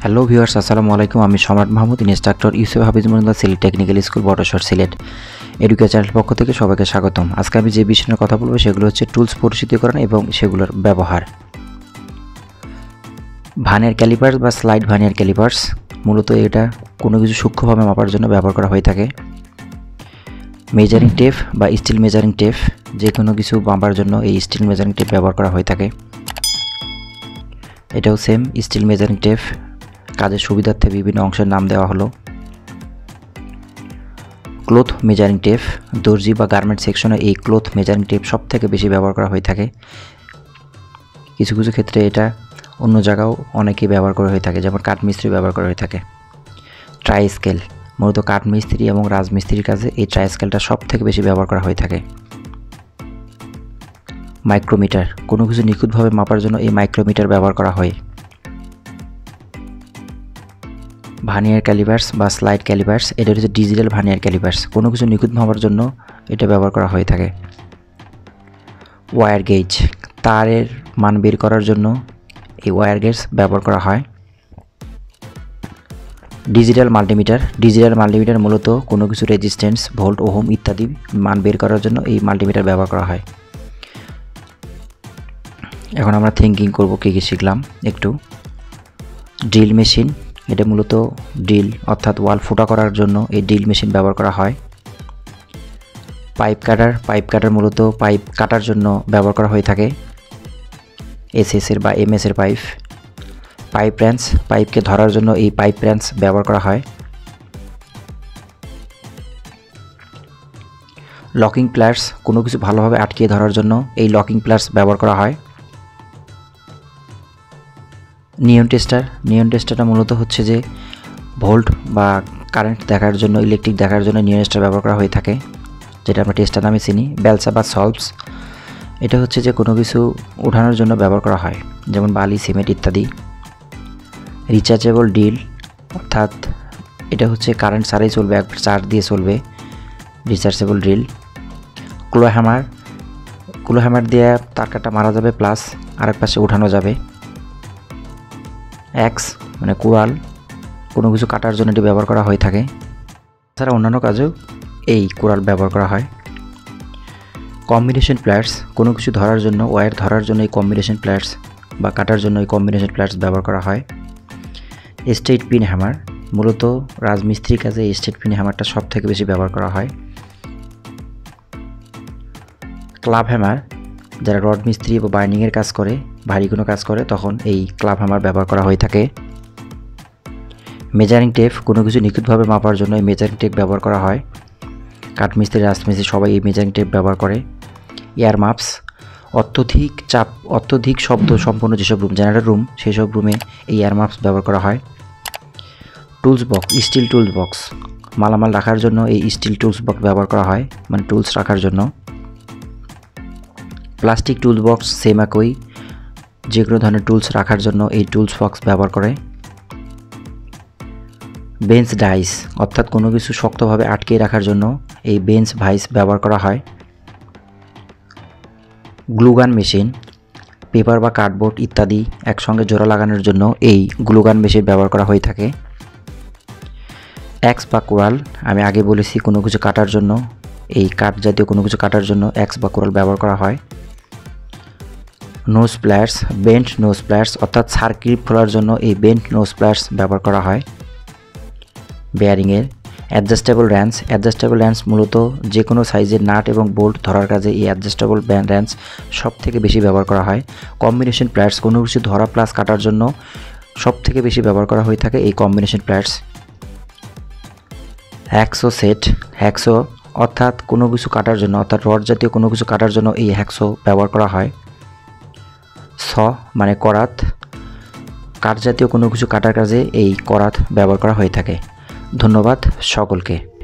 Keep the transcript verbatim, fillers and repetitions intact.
Hello viewers, আসসালামু আলাইকুম। আমি Samrat Mahmud, instructor 𝐒𝐻 𝐕𝐝𝐝 Sylhet technical school বড়শর সিলেট। এডু কেয়ার চ্যানেল পক্ষ থেকে সবাইকে স্বাগতম। আজকে আমি যে বিষয় নিয়ে কথা বলবো সেগুলো হচ্ছে টুলস পরিচিতিকরণ এবং সেগুলোর ব্যবহার। ভার্নিয়ার ক্যালিপার্স বা স্লাইড ভার্নিয়ার ক্যালিপার্স মূলত এটা কোনো কিছু সূক্ষ্মভাবে মাপার জন্য ব্যবহার করা হয়ে থাকে। মেজারিং টেপ বা স্টিল মেজারিং টেপ, যে কোনো কিছু মাপার জন্য এই স্টিল মেজারিং টেপ ব্যবহার করা হয়ে থাকে। এটাও সেম স্টিল মেজারিং টেপ, কাজের সুবিধার্থে বিভিন্ন অংশের নাম দেওয়া হলো। ক্লথ মেজারিং টেপ, দর্জি বা গার্মেন্ট সেকশনে এই ক্লথ মেজারিং টেপ সব থেকে বেশি ব্যবহার করা হয়ে থাকে। কিছু কিছু ক্ষেত্রে এটা অন্য জায়গাও অনেকেই ব্যবহার করা হয়ে থাকে, যেমন কাঠমিস্ত্রি ব্যবহার করা হয়ে থাকে। ট্রাই স্কেল, মূলত কাঠমিস্ত্রি এবং রাজমিস্ত্রির কাজে এই ট্রাই স্কেলটা সব থেকে বেশি ব্যবহার করা হয়ে থাকে। মাইক্রোমিটার, কোনো কিছু নিখুঁতভাবে মাপার জন্য এই মাইক্রোমিটার ব্যবহার করা হয়। ভার্নিয়ার ক্যালিপার্স বা স্লাইড ক্যালিপার্স, এটা হচ্ছে ডিজিটাল ভার্নিয়ার ক্যালিপার্স, কোনো কিছু নিখুঁত মাপার জন্য এটা ব্যবহার করা হয়ে থাকে। ওয়্যার গেজ, তারের মান বের করার জন্য এই ওয়্যার গেজ ব্যবহার করা হয়। ডিজিটাল মাল্টিমিটার, ডিজিটাল মাল্টিমিটার মূলত কোনো কিছু রেজিস্ট্যান্স, ভোল্ট, ওহম ইত্যাদি মান বের করার জন্য এই মাল্টিমিটার ব্যবহার করা হয়। এখন আমরা থিঙ্কিং করব কী কী শিখলাম একটু। ড্রিল মেশিন, এটা মূলত ড্রিল অর্থাৎ ওয়াল ফুটা করার জন্য এই ড্রিল মেশিন ব্যবহার করা হয়। পাইপ কাটার, পাইপ কাটার মূলত পাইপ কাটার জন্য ব্যবহার করা হয়ে থাকে। এসএসের বা এমএসের পাইপ। পাইপ র্যাঞ্চ, পাইপকে ধরার জন্য এই পাইপ র্যাঞ্চ ব্যবহার করা হয়। লকিং প্লাস, কোনো কিছু ভালোভাবে আটকিয়ে ধরার জন্য এই লকিং প্লাস ব্যবহার করা হয়। নিয়ন টেস্টার, নিয়ন টেস্টারটা মূলত হচ্ছে যে ভোল্ট বা কারেন্ট দেখার জন্য, ইলেকট্রিক দেখার জন্য নিয়ন টেস্টার ব্যবহার করা হয়ে থাকে, যেটা আমরা টেস্টার নামে চিনি। বেলসা বা সলভস, এটা হচ্ছে যে কোনো কিছু উঠানোর জন্য ব্যবহার করা হয়, যেমন বালি, সিমেন্ট ইত্যাদি। রিচার্জেবল ড্রিল, অর্থাৎ এটা হচ্ছে কারেন্ট ছাড়াই চলবে, একবার চার্জ দিয়ে চলবে, rechargeable drill. Claw hammer, claw hammer দিয়ে তার কাটা মারা যাবে, প্লাস আরেক পাশে উঠানো যাবে। অ্যাক্স মানে কুড়াল, কোনো কিছু কাটার জন্য এটি ব্যবহার করা হয়ে থাকে। এছাড়া অন্যান্য কাজেও এই কুড়াল ব্যবহার করা হয়। কম্বিনেশন প্লাস, কোনো কিছু ধরার জন্য, ওয়্যার ধরার জন্য এই কম্বিনেশন প্লাস বা কাটার জন্য এই কম্বিনেশন প্লাস ব্যবহার করা হয়। স্ট্রেট পিন হ্যামার, মূলত রাজমিস্ত্রির কাজে এই স্ট্রেট পিন হ্যামারটা সব থেকে বেশি ব্যবহার করা হয়। ক্লাব হ্যামার, যারা রড মিস্ত্রি বা বাইন্ডিংয়ের কাজ করে, ভারী কোনো কাজ করে, তখন এই ক্লাব হ্যামার ব্যবহার করা হয়ে থাকে। মেজারিং টেপ, কোনো কিছু নিখুঁতভাবে মাপার জন্য এই মেজারিং টেপ ব্যবহার করা হয়। কাঠমিস্ত্রি, রাজমিস্ত্রি সবাই এই মেজারিং টেপ ব্যবহার করে। এয়ার মাপস, অত্যধিক চাপ, অত্যধিক শব্দ সম্পন্ন যেসব রুম, জেনারেটর রুম, সেই সব রুমে এই এয়ার মাপস ব্যবহার করা হয়। Tools box, steel tools box, মালামাল রাখার জন্য এই স্টিল টুলস বক্স ব্যবহার করা হয়, মানে টুলস রাখার জন্য। প্লাস্টিক টুলস বক্স সেম একই, যে কোনো ধরনের টুলস রাখার জন্য এই টুলস বক্স ব্যবহার করে। বেঞ্চ ডাইস, অর্থাৎ কোনো কিছু শক্তভাবে আটকে রাখার জন্য এই বেঞ্চ ভাইস ব্যবহার করা হয়। গ্লুগান মেশিন, পেপার বা কার্ডবোর্ড ইত্যাদি একসঙ্গে জোড়া লাগানোর জন্য এই গ্লুগান মেশিন ব্যবহার করা হয়ে থাকে। অ্যাক্স বা কুড়াল, আমি আগে বলেছি কোনো কিছু কাটার জন্য, এই কাঠ জাতীয় কোনো কিছু কাটার জন্য অ্যাক্স বা কুড়াল ব্যবহার করা হয়। Nose pliers, bent nose pliers, অর্থাৎ সার্কিট খোলার জন্য এই বেন্ট নোজ প্লায়ার্স ব্যবহার করা হয়। বেয়ারিংয়ের অ্যাডজাস্টেবল র্যাঞ্চ, অ্যাডজাস্টেবল র্যাঞ্চ মূলত যে কোনো সাইজের নাট এবং বোল্ট ধরার কাজে এই অ্যাডজাস্টেবল র্যাঞ্চ সব থেকে বেশি ব্যবহার করা হয়। কম্বিনেশন প্লায়ার্স, কোনো কিছু ধরা প্লাস কাটার জন্য সব থেকে বেশি ব্যবহার করা হয়ে থাকে এই combination pliers. Hacksaw set, hacksaw অর্থাৎ কোনো কিছু কাটার জন্য, অর্থাৎ রড জাতীয় কোনো কিছু কাটার জন্য এই হ্যাকসো ব্যবহার করা হয়। স মানে করাত, কাঠ জাতীয় কোনো কিছু কাটার কাজে এই করাত ব্যবহার করা হয়ে থাকে। ধন্যবাদ সকলকে।